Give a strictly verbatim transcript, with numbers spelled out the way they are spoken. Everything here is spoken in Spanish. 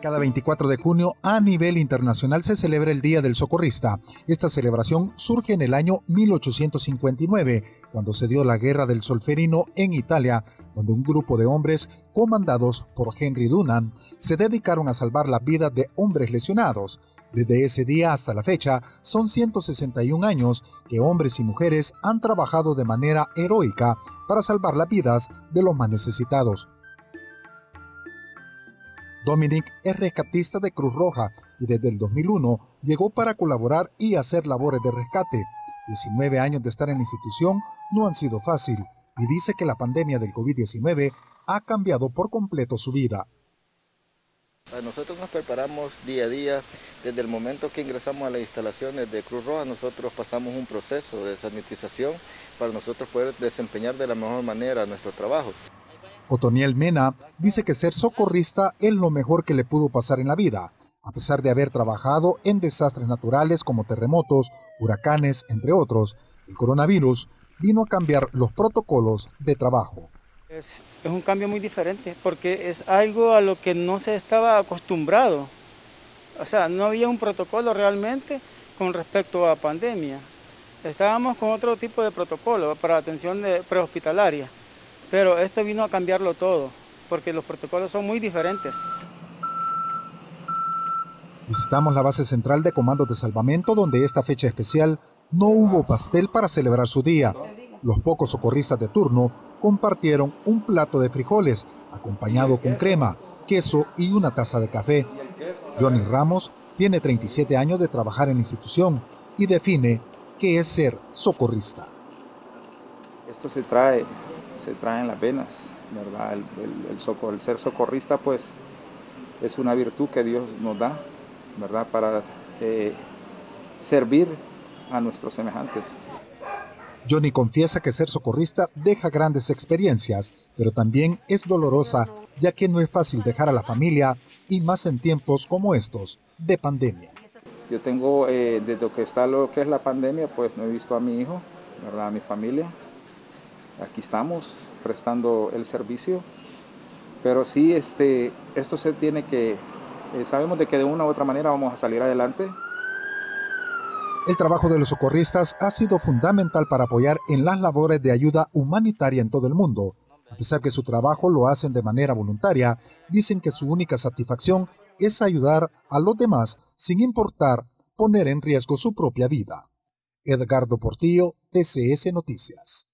Cada veinticuatro de junio a nivel internacional se celebra el Día del Socorrista. Esta celebración surge en el año mil ochocientos cincuenta y nueve, cuando se dio la Guerra del Solferino en Italia, donde un grupo de hombres comandados por Henry Dunant se dedicaron a salvar la vida de hombres lesionados. Desde ese día hasta la fecha, son ciento sesenta y un años que hombres y mujeres han trabajado de manera heroica para salvar las vidas de los más necesitados. Dominic es rescatista de Cruz Roja y desde el dos mil uno llegó para colaborar y hacer labores de rescate. diecinueve años de estar en la institución no han sido fácil y dice que la pandemia del COVID diecinueve ha cambiado por completo su vida. Nosotros nos preparamos día a día. Desde el momento que ingresamos a las instalaciones de Cruz Roja, nosotros pasamos un proceso de sanitización para nosotros poder desempeñar de la mejor manera nuestro trabajo. Otoniel Mena dice que ser socorrista es lo mejor que le pudo pasar en la vida, a pesar de haber trabajado en desastres naturales como terremotos, huracanes, entre otros. El coronavirus vino a cambiar los protocolos de trabajo. Es, es un cambio muy diferente porque es algo a lo que no se estaba acostumbrado. O sea, no había un protocolo realmente con respecto a pandemia. Estábamos con otro tipo de protocolo para atención de prehospitalaria. Pero esto vino a cambiarlo todo, porque los protocolos son muy diferentes. Visitamos la base central de comandos de salvamento, donde esta fecha especial no hubo pastel para celebrar su día. Los pocos socorristas de turno compartieron un plato de frijoles, acompañado con crema, queso y una taza de café. Johnny Ramos tiene treinta y siete años de trabajar en la institución y define qué es ser socorrista. Esto se trae... se trae en las venas, ¿verdad? El, el, el, socor, el ser socorrista, pues, es una virtud que Dios nos da, ¿verdad? Para eh, servir a nuestros semejantes. Johnny confiesa que ser socorrista deja grandes experiencias, pero también es dolorosa, ya que no es fácil dejar a la familia, y más en tiempos como estos, de pandemia. Yo tengo, eh, desde que está lo que es la pandemia, pues no he visto a mi hijo, ¿verdad? A mi familia. Aquí estamos prestando el servicio, pero sí, este, esto se tiene que, eh, sabemos de que de una u otra manera vamos a salir adelante. El trabajo de los socorristas ha sido fundamental para apoyar en las labores de ayuda humanitaria en todo el mundo. A pesar que su trabajo lo hacen de manera voluntaria, dicen que su única satisfacción es ayudar a los demás sin importar poner en riesgo su propia vida. Edgardo Portillo, T C S Noticias.